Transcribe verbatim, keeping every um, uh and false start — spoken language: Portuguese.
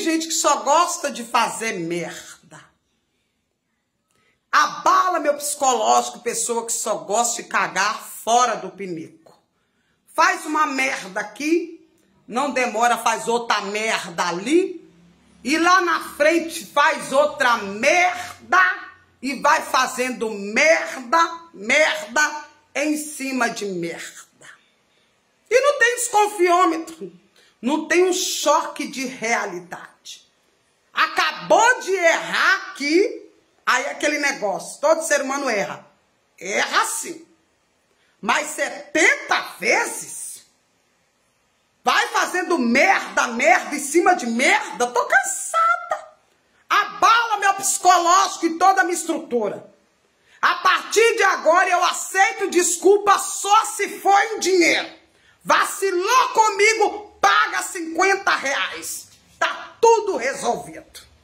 gente que só gosta de fazer merda. Abala meu psicológico, pessoa que só gosta de cagar fora do pinico. Faz uma merda aqui, não demora, faz outra merda ali, e lá na frente faz outra merda, e vai fazendo merda, merda, em cima de merda. E não tem desconfiômetro, não tem um choque de realidade. Acabou de errar aqui, aí é aquele negócio, todo ser humano erra. Erra sim. Mas setenta vezes? Vai fazendo merda, merda em cima de merda? Tô cansada. Abala meu psicológico e toda a minha estrutura. A partir de agora eu aceito desculpa só se for em dinheiro. Vacilou comigo, paga cinquenta reais. Tá tudo resolvido.